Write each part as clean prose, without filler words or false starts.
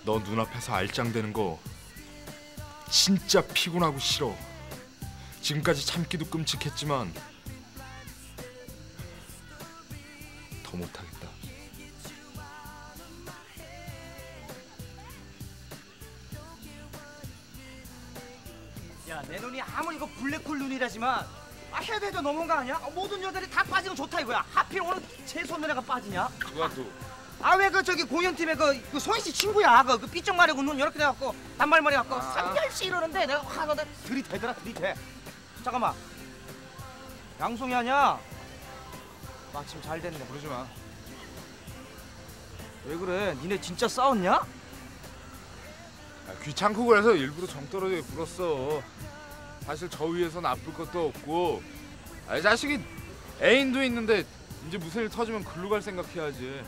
너 눈앞에서 알짱대는 거 진짜 피곤하고 싫어. 지금까지 참기도 끔찍했지만 더 못하겠다. 야, 내 눈이 아무리 이거 블랙홀 눈이라지만 해도 넘은 거 아니야? 모든 여자들이 다 빠지면 좋다 이거야. 하필 오늘 제 손녀가 빠지냐? 누가 또? 왜 그 저기 공연팀에 그 소희 씨 친구야. 그 삐쩍 마르고 눈 이렇게 돼갖고 단발머리 갖고 삼결씨 이러는데 내가 화가 들이대더라 들이대. 잠깐만, 양송이 아니야? 마침 잘 됐네. 그러지 마. 왜 그래? 니네 진짜 싸웠냐? 귀찮고 그래서 일부러 정 떨어지게 굴었어. 사실 저 위에서 나쁠 것도 없고. 이 자식이 애인도 있는데 이제 무슨 일 터지면 글로 갈 생각해야지.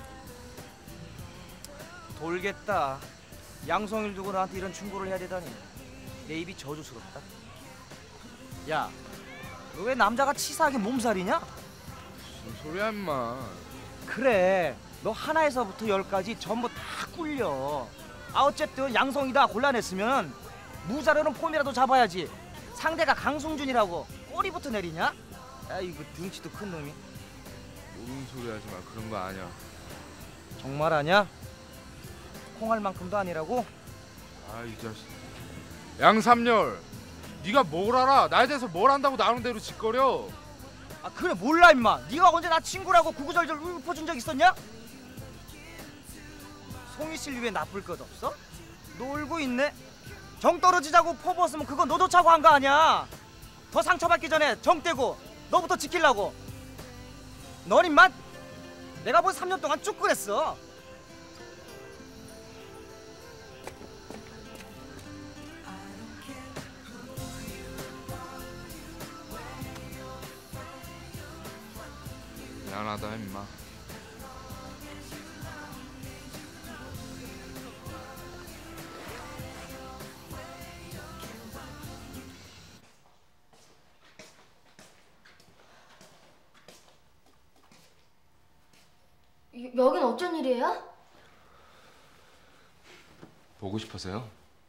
돌겠다. 양성일 두고 나한테 이런 충고를 해야 되다니 내 입이 저주스럽다. 야, 너 왜 남자가 치사하게 몸살이냐? 무슨 소리야 임마. 그래, 너 하나에서부터 열까지 전부 다 꿀려. 어쨌든 양성이다 곤란했으면 무자료는 폼이라도 잡아야지. 상대가 강승준이라고 꼬리부터 내리냐? 이거 등치도 큰 놈이. 모르는 소리 하지 마. 그런 거 아니야. 정말 아냐? 콩알만큼도 아니라고? 이 자식. 양삼열, 네가 뭘 알아? 나에 대해서 뭘 안다고 나오는 대로 짓거려. 그래, 몰라 임마. 네가 언제 나 친구라고 구구절절 읊어준 적 있었냐? 송이 씨 위에 나쁠 것 없어? 놀고 있네. 정 떨어지자고 퍼부었으면 그건 너도 차고 한 거 아니야. 더 상처받기 전에 정 떼고 너부터 지키려고. 넌 임마 내가 본 3년 동안 쭉 그랬어. 미안하다 임마. 여긴 어쩐 일이에요? 보고 싶어서요.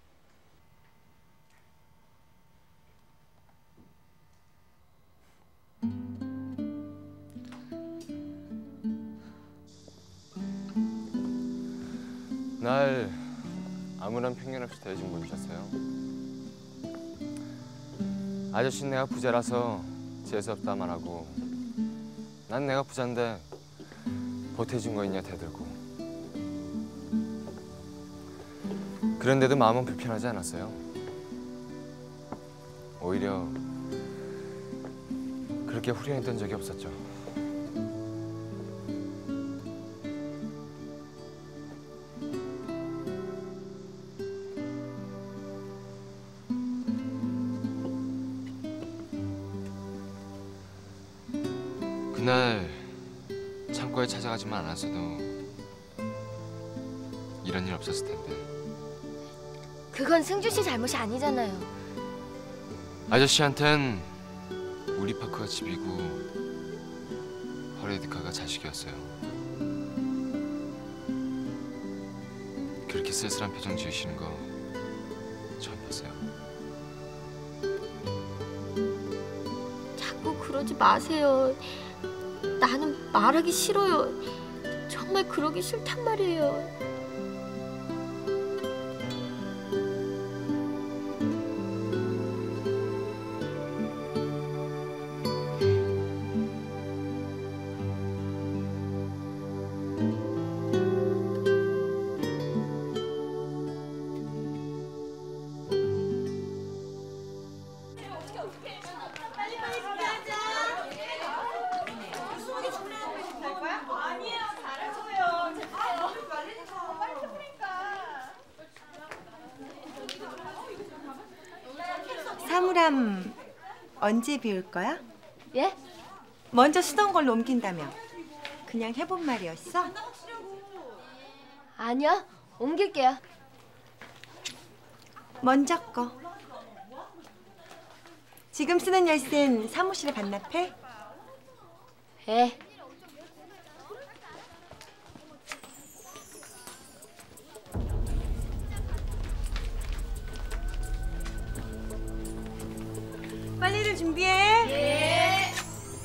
날 아무런 편견 없이 대해준 분이셨어요. 아저씨는 내가 부자라서 재수없다만 하고, 난 내가 부자인데 보태준 거 있냐 대들고. 그런데도 마음은 불편하지 않았어요. 오히려 그렇게 후련했던 적이 없었죠. 그날 창고에 찾아가지만 않았어도 이런 일 없었을 텐데. 그건 승준 씨 잘못이 아니잖아요. 아저씨한텐 우리파크가 집이고 허레드카가 자식이었어요. 그렇게 쓸쓸한 표정 지으시는 거 처음 봤어요. 자꾸 그러지 마세요. 나는 말하기 싫어요. 정말 그러기 싫단 말이에요. 사물함 언제 비울 거야? 예? 먼저 쓰던 걸로 옮긴다며. 그냥 해본 말이었어? 아니요, 옮길게요. 먼저 거. 지금 쓰는 열쇠는 사무실에 반납해? 예. 빨리들 준비해. 네.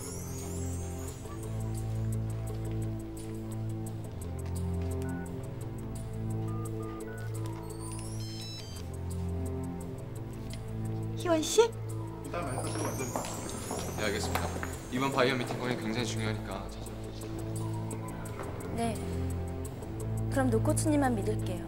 희원 씨? 네, 알겠습니다. 이번 바이오 미팅권이 굉장히 중요하니까 찾아올게요. 네. 그럼 노코치님만 믿을게요.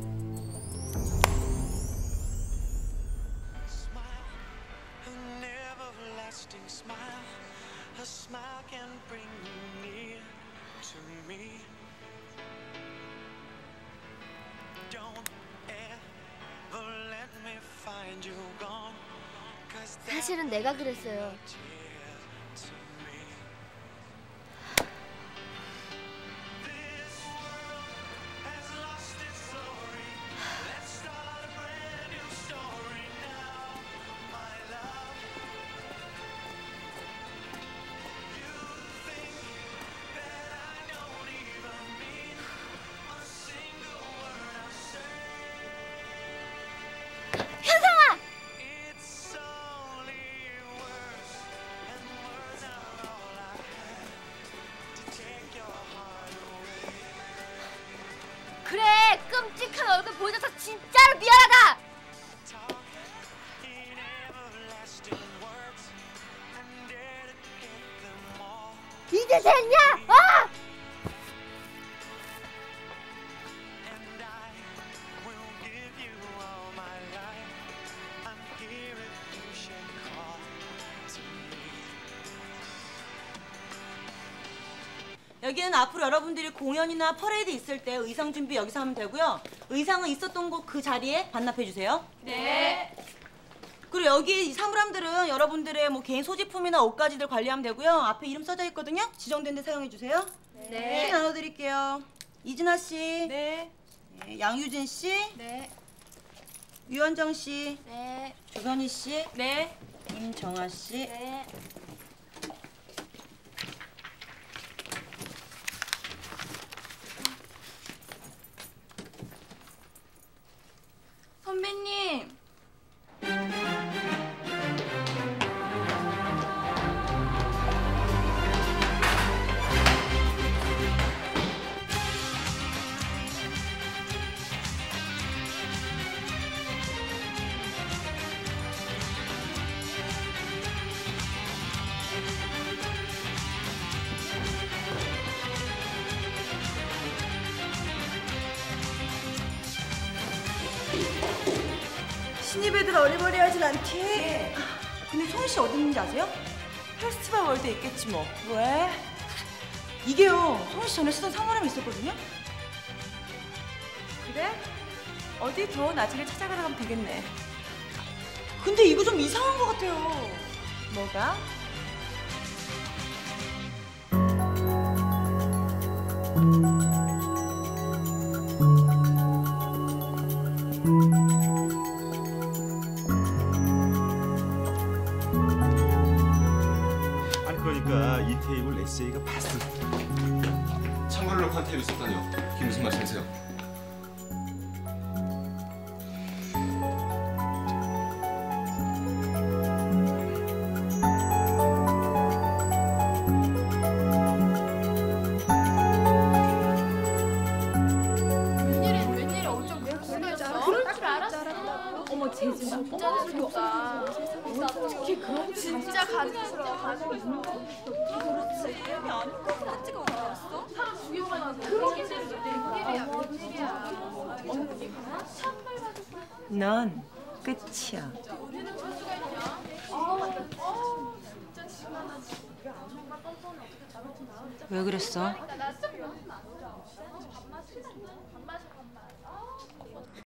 사실은 내가 그랬어요. 그래, 끔찍한 얼굴 보여줘서 진짜로 미안하다. 이제 됐냐? 어? 여기는 앞으로 여러분들이 공연이나 퍼레이드 있을 때 의상 준비 여기서 하면 되고요. 의상은 있었던 곳 그 자리에 반납해 주세요. 네. 그리고 여기 이 사물함들은 여러분들의 뭐 개인 소지품이나 옷가지들 관리하면 되고요. 앞에 이름 써져 있거든요. 지정된 데 사용해 주세요. 네. 키 나눠드릴게요. 이진아 씨. 네. 네. 양유진 씨. 네. 유현정 씨. 네. 조선희 씨. 네. 임정아 씨. 네. 선배님. 신입 애들 어리버리하진 않지? 근데 소은 씨 어디 있는지 아세요? 페스티벌 월드에 있겠지 뭐. 왜? 이게요, 소은 씨 전에 쓰던 사물함이 있었거든요? 그래? 어디 더 나중에 찾아가러 가면 되겠네. 근데 이거 좀 이상한 것 같아요. 뭐가? 아니 그러니까 이 테이블 에세이가 봤을 때 참고로 녹화한 테이프 있었다뇨. 그게 무슨 말씀이세요? 진짜 가증스러워. 넌 끝이야. 왜 그랬어?